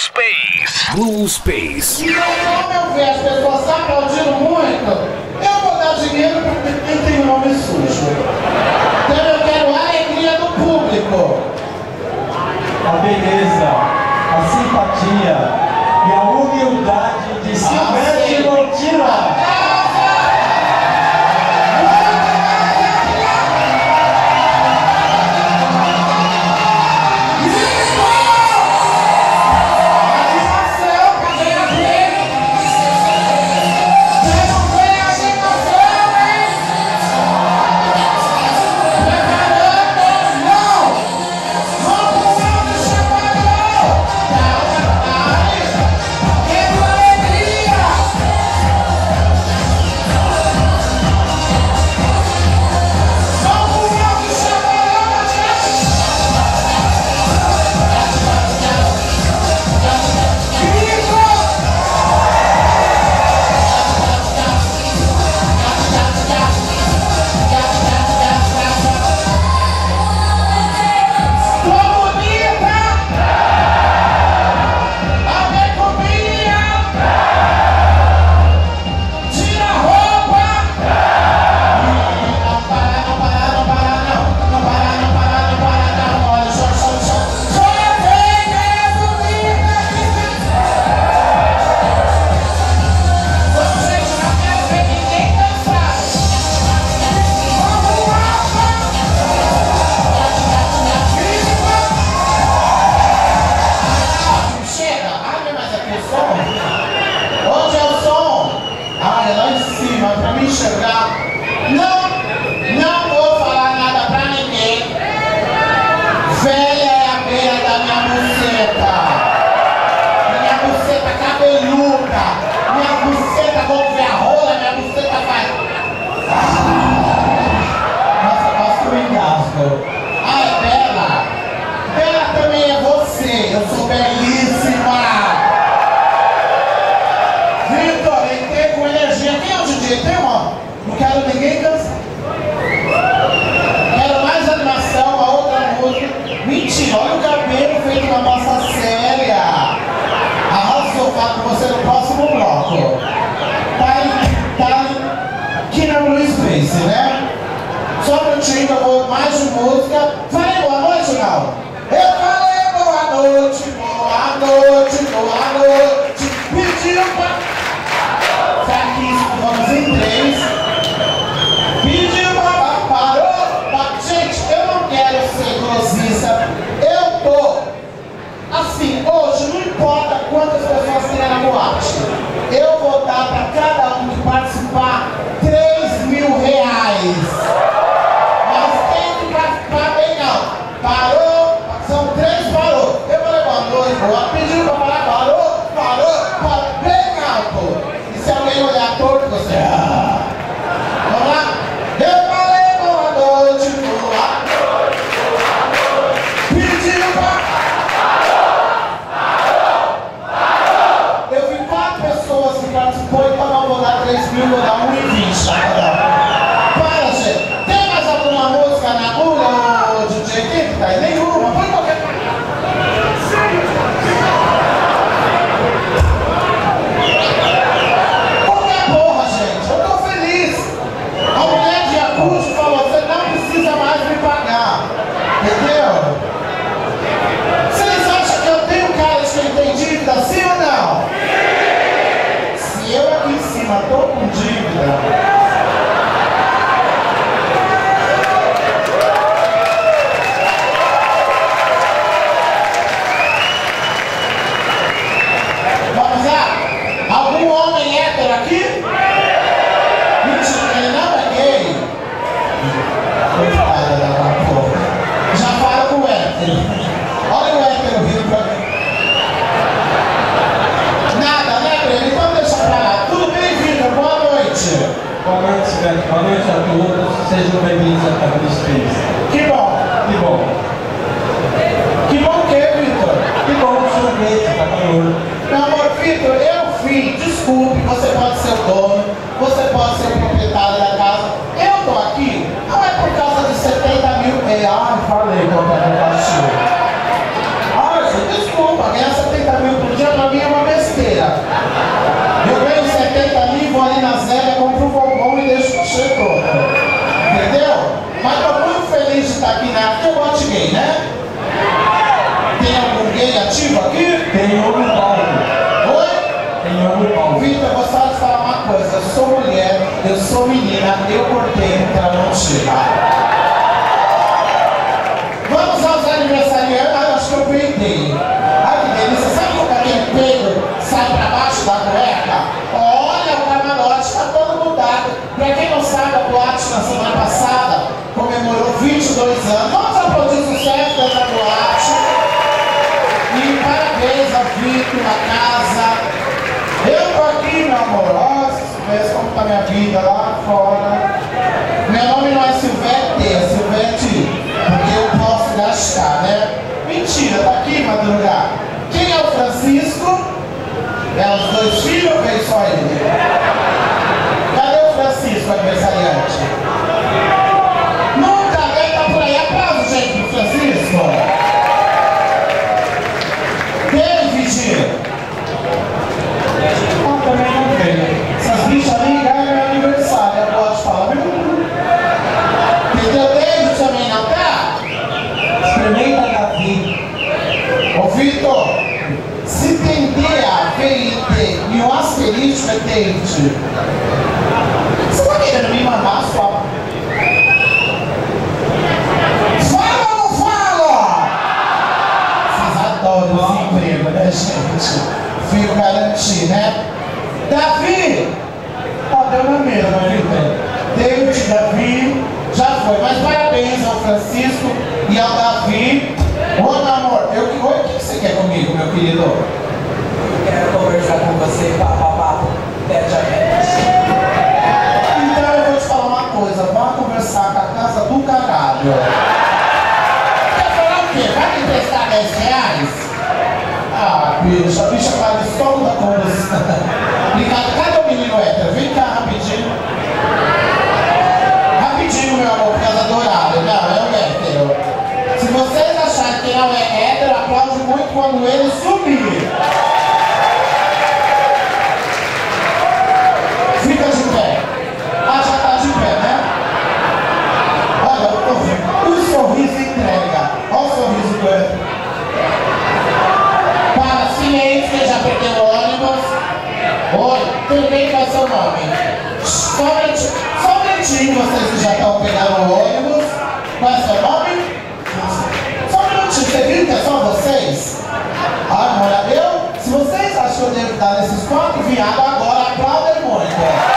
Space. Blue Space. E conforme eu ver as pessoas aplaudindo muito, eu vou dar dinheiro para quem tem o nome sujo. Então eu quero a alegria do público. A beleza, a simpatia e a humildade de Silvestre Montina. Boa noite a todos, sejam bem-vindos à Blue Space. Que bom! Que bom! Que bom o quê, Vitor? Que bom o sorvete, tá calor. Meu amor, Vitor, desculpe, você pode ser o dono, você pode ser o proprietário da casa. Eu tô aqui, não é por causa de 70 mil reais. Falei que eu quero cachorro. Gente, desculpa, ganhar 70 mil por Tem no palco. Oi? Tem no palco. Vitor, eu gostaria de falar uma coisa. Eu sou mulher, eu sou menina, eu cortei pra não chegar. Vamos aos aniversariantes. Ah, eu acho que eu peidei. Ai, que delícia. Sabe quando aquele peido sai pra baixo da cueca? Olha, o camarote tá todo mudado. Pra quem não sabe, a boate na semana passada comemorou 22 anos. Vamos aplaudir o sucesso dessa boate. E parabéns ao Vitor, a casa. Eu tô aqui, meu amor. Olha, se soubesse como tá minha vida lá fora. Meu nome não é Silvete, é Silvete. Porque eu posso gastar, né? Mentira, tá aqui, madrugada. Quem é o Francisco? É os dois filhos ou veio só ele? Cadê o Francisco, aniversariante? Nunca vem, tá por aí. Aplausos, gente, pro Francisco. David. Ah, também não veio. Essas bichas ali ligaram meu aniversário. Eu posso falar, entendeu? David também não tá? Experimenta Davi. Ô Vitor, se tem DA, VIT e um asterisco é David, você tá querendo me mandar só? Fala ou não fala? Vocês adoram esse emprego, né, gente? Fico garantindo, né? Davi! Ó, deu na mesma, Vitor. David, Davi, já foi. Mas parabéns ao Francisco e ao Davi. Ô, meu amor, o que você quer comigo, meu querido? Eu quero conversar com você, papapá, tete a tete. Então eu vou te falar uma coisa, vá conversar com a casa do caralho. Quer falar o quê? Vai me emprestar 10 reais? Ah, bicha, a bicha tá no estômago da conversa. Obrigado, cadê o menino hétero? Vem cá rapidinho. Rapidinho, meu amor, por causa do horário. Não, é o hétero. Se vocês acharem que não é hétero, aplaude muito quando ele sumir. Fica de pé. Ah, já tá de pé, né? Olha, o sorriso entrega. Olha o sorriso do hétero. Para, silêncio, que já perdeu o ônibus. Oi, tudo bem? Qual é o seu nome? Só um minutinho, vocês que já estão pegando o ônibus. Qual é o seu nome? Só um minutinho, você viu que é só vocês? Ah, olha, se vocês acham que eu devo dar nesses 4 viados, agora aplaudem muito.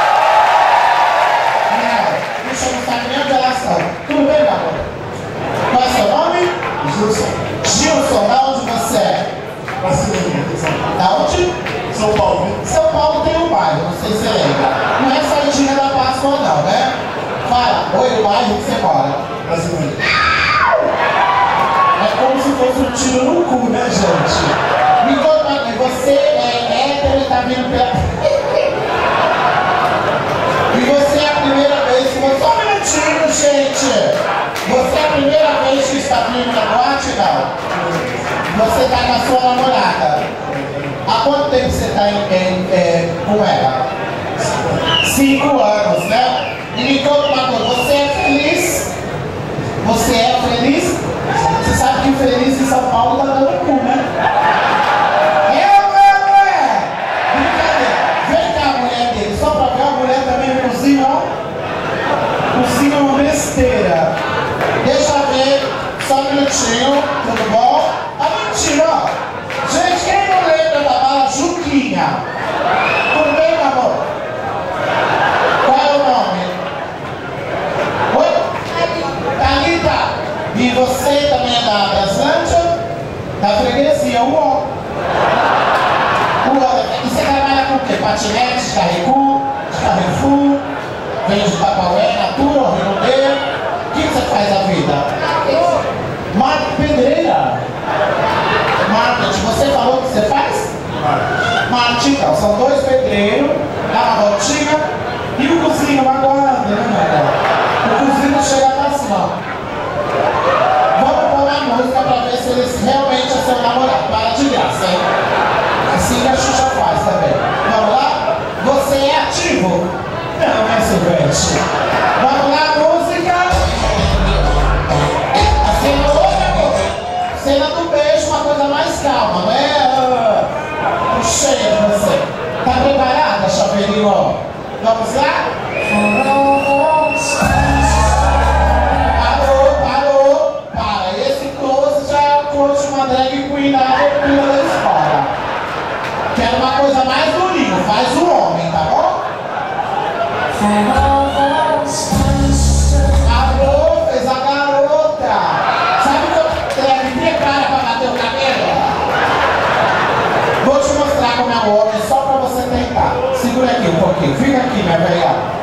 Não, deixa eu não saber nem onde elas estão. Tudo bem, meu amor? Qual é o seu nome? Gilson. Gilson, da onde você é? Da onde? São Paulo. São Paulo tem um bairro, não sei se você lembra. Não é Sardinha da Páscoa não, né? Fala, oi, o bairro que você mora. Brasileiro. É como se fosse um tiro no cu, né, gente? Me conta uma coisa, você é hétero e tá vindo pela... E você é a primeira vez que você... Só um minutinho, gente! Você é a primeira vez que está vindo na boate, não? Você tá com a sua namorada. Há quanto tempo você está com ela? 5 anos, né? E me conta uma coisa, você é feliz? Você é feliz? Você sabe que o feliz em São Paulo tá dando cu, né? É ou não é? Brincadeira. Vem cá a mulher dele, só pra ver, a mulher também cozinha, ó. Cozinha uma besteira. Deixa eu ver, só um minutinho, tudo bom? Ah, mentira, ó. Gente, quem não lembra da bala Juquinha? Tudo bem, meu amor? Qual é o nome? Oi? Thalita. E você também é da Braslândia? Da freguesia, uó. E você trabalha com o quê? Patinete, Carrefour, vende Tapaué, Natura, Rio. O que você faz da vida? Pedreira. Marketing, você falou o que você faz? Marketing, então, são 2 pedreiros, dá uma voltinha e o cozinho agora, né, o cozinho chega até assim, ó. Vamos pôr uma música pra ver se eles realmente é seu namorado. Para de graça, hein? Assim que a Xuxa faz também. Vamos lá? Você é ativo? Não, né, Silvete? Vamos lá, música! A cena hoje, amor? Cena do beijo, uma coisa mais calma, não é? Cheia de você. Tá preparada, chaveirinho? Vamos lá? Parou. Para. Esse close já é o close de uma drag queen na abertura da escola. Quero uma coisa mais durinha. Faz o homem, tá bom? Parou, fez a garota. Sabe o que eu drag prepara pra bater o cabelo? Vou te mostrar como é o homem, só pra você tentar. Segura aqui um pouquinho. Fica aqui, minha velha.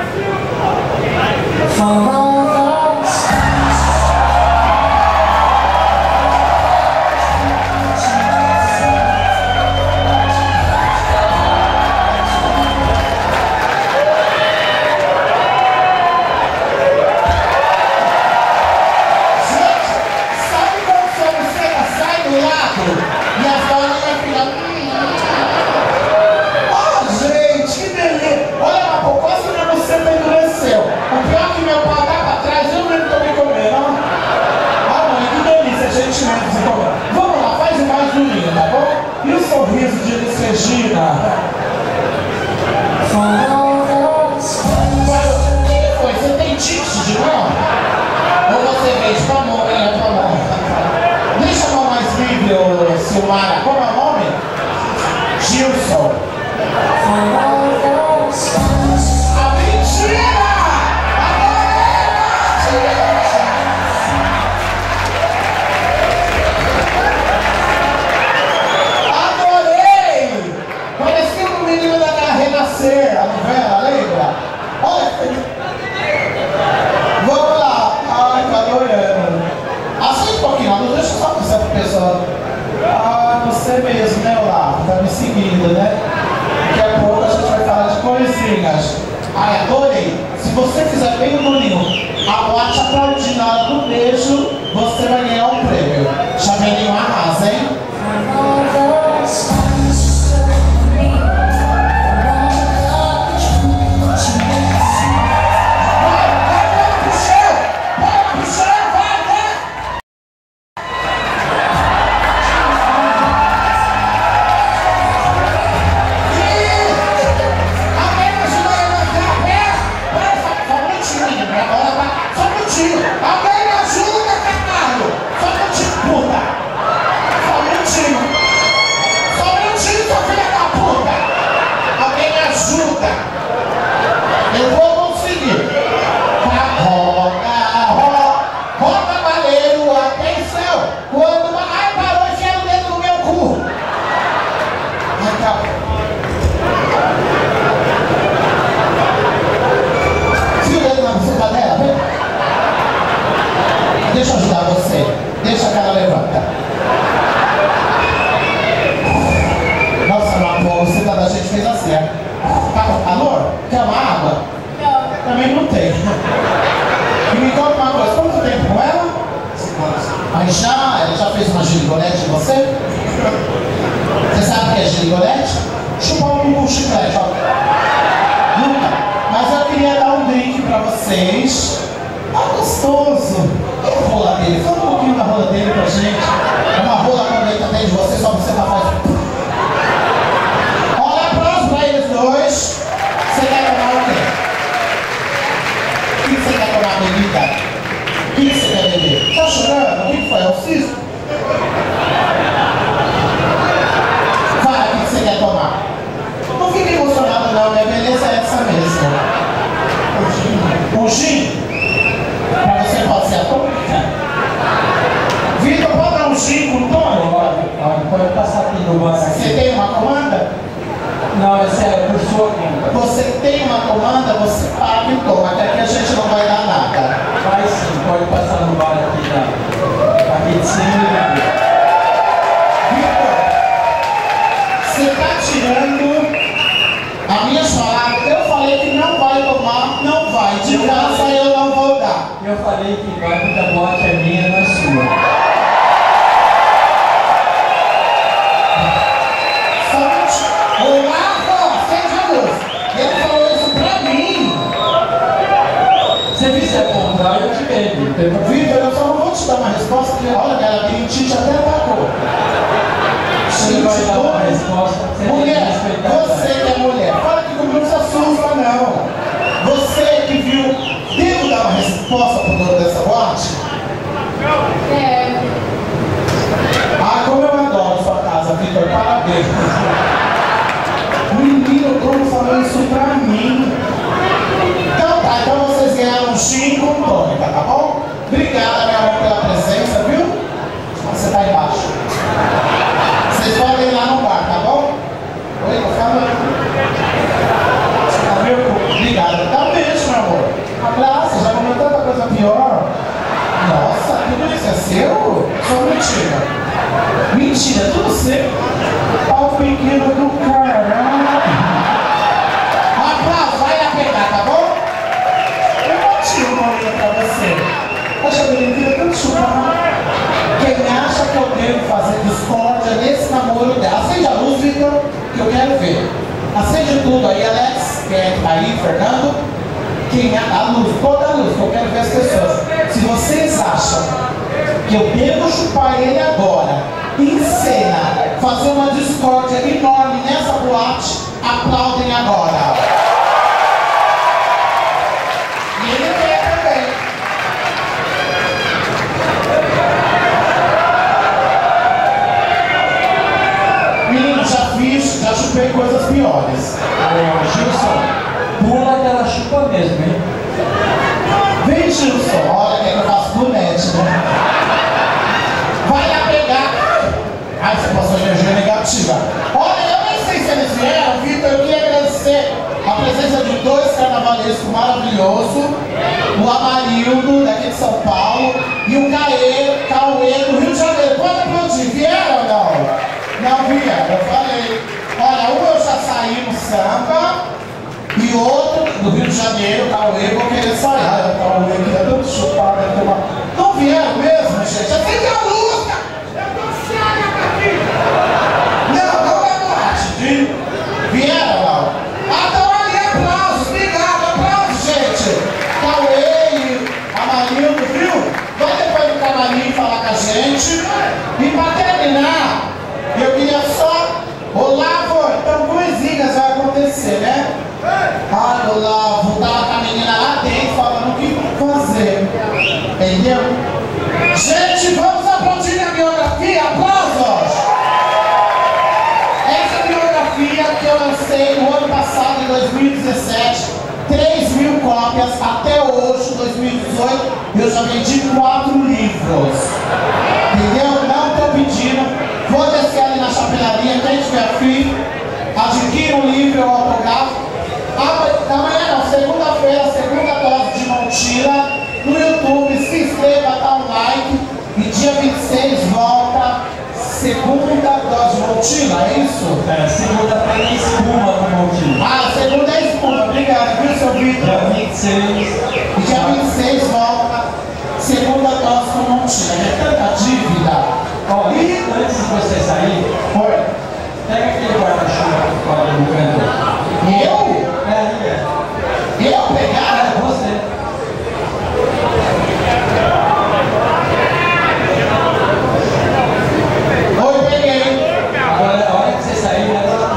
Vamos lá, faz o mais durinho, tá bom? E o sorriso de Elis Regina? O que foi? Você tem tics de mão? Ou você fez com a mão, hein? Com a mão. Deixa a mão mais livre, ô Silmara. Como é o nome? Gilson. A mentira! A novela, lembra? Olha, vamos lá. Ai, tá adorando. Aceita um pouquinho, não deixa só pensar pro pessoal. Ah, você mesmo, né, Olavo? Tá me seguindo, né? Daqui a pouco a gente vai falar de coisinhas. Ai, adorei. Se você fizer bem o bolinho, a boate aplaudir na hora do beijo, você vai ganhar um prêmio. Chaveirinho arrasa, hein? Deixa eu ajudar você. Deixa a cara levanta. Nossa, Mapo, você da gente fez assim, né? Tá com calor? Quer uma água? Não. Também não tem. E me conta uma coisa, quanto tempo com ela? 5 anos. Mas ela já fez uma girigonete em você? Você sabe o que é girigonete? Chupar um chiclete, ó. Nunca. Mas eu queria dar um drink pra vocês. Tá gostoso. E a rola dele? Fala um pouquinho da rola dele pra gente. É uma rola quando ele atende você, só você tá fazendo. Olha próximo pra eles dois. Você quer tomar o quê? O que você quer tomar, bebida? O que você quer beber? Tá chorando? O que foi? É o cisco? Vai, o que você quer tomar? Não fica emocionado não, minha beleza é essa mesmo. O gin? Pra você pode ser a tônica. Vitor, pode dar um gin com tônica? Pode passar aqui no bar. Você tem uma comanda? Não, essa é por sua conta. Você tem uma comanda, você paga e toma, até que a gente não vai dar nada. Vai sim, pode passar no bar aqui de cima. Vitor, você tá tirando a minha palavras. Eu falei que não vai tomar, não vai. De graça eu não vou dar. Eu falei que vai porque a boate é minha, não é sua. Olá, acende a luz. Ele falou isso pra mim. Se fizer comprar, eu te bebo. Vitor, eu só não vou te dar uma resposta, porque olha, minha labirintite até atacou. Você vai dar uma resposta tudo isso é seu? Só mentira. Mentira, tudo seu. Pau pequeno do caralho. Rapaz, vai lá pegar, tá bom? Eu bati o nome pra você. Poxa, Belenzinha, tanto chupar. Quem acha que eu devo fazer discórdia nesse namoro dela? Acende a luz, Victor, que eu quero ver. Acende tudo aí, Alex. Aí, Fernando. Quem a luz, toda a luz, que eu quero ver as pessoas. Se vocês acham que eu devo chupar ele agora, em cena, fazer uma discórdia enorme nessa boate, aplaudem agora. E ele quer também. Menino, já chupei coisas piores. Gilson, pula aquela chupa mesmo, hein? Vem, Gilson, olha que eu faço bonete, né? Vai lá pegar. Ai, você passou energia negativa. Olha, eu nem sei se eles vieram, Vitor. Eu queria agradecer a presença de dois carnavalescos maravilhosos: o Amarildo, daqui de São Paulo, e o Cauê, do Rio de Janeiro. Pode aplaudir. Vieram ou não? Não vieram, eu falei. Olha, um eu já saí no samba. E outro, do Rio de Janeiro, Cauê, vou querer sair. Ah, Cauê, que é tanto chupado, né? Não vieram mesmo, gente? Acende a luz, cara! Eu tô cega aqui! Não é boate, viu? Vieram, não? Ah, então ali, aplausos, obrigado, aplausos, gente! Cauê e Amarildo, viu? Vai depois do camarim falar com a gente. E pra terminar, eu queria só... Olavo, então coisinhas vai acontecer, né? Ah, Olavo, tava com a menina lá dentro falando o que fazer. Entendeu? Gente, vamos aplaudir a biografia. Aplausos! Essa biografia que eu lancei no ano passado, em 2017, 3.000 cópias. Até hoje, 2018, eu já vendi 4 livros. Entendeu? Não estou pedindo. Vou descer ali na chapelaria, quem tiver afim, adquira um livro, eu autografo. Amanhã não, segunda-feira, segunda dose de Montila no YouTube. Se inscreva, dá um like. E dia 26 volta segunda dose de Montila, é isso? É, segunda-feira é espuma com Montila. Ah, segunda é espuma, obrigado, viu, seu Vitor? Dia 26. E dia 26 volta segunda dose com Montila. É tanta dívida. Ó, e antes de você sair, pega aquele guarda-chuva que fala no canto. Eu? Eu pegar? É você. Oi, peguei. Agora, a hora que você sair,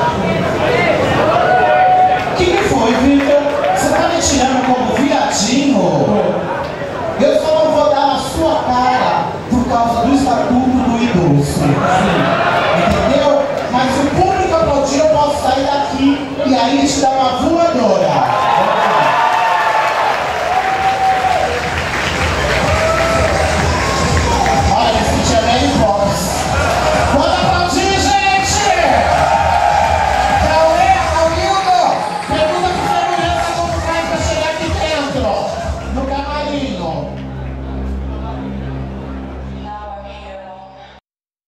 Que foi, Vitor? Você tá me tirando como viadinho? Eu só não vou dar na sua cara por causa do estatuto do idoso. Sim.